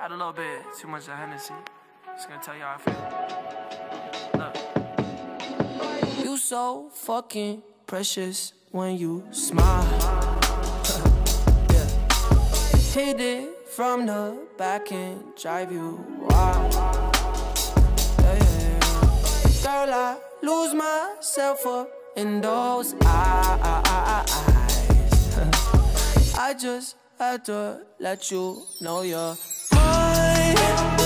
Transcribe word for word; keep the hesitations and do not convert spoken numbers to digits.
Had a little bit too much of Hennessy. Just gonna tell you how I feel. Look. You so fucking precious when you smile. Yeah. Hit it from the back and drive you wild. Yeah, yeah, yeah. Girl, I lose myself up in those eyes. I just had to let you know you're mine.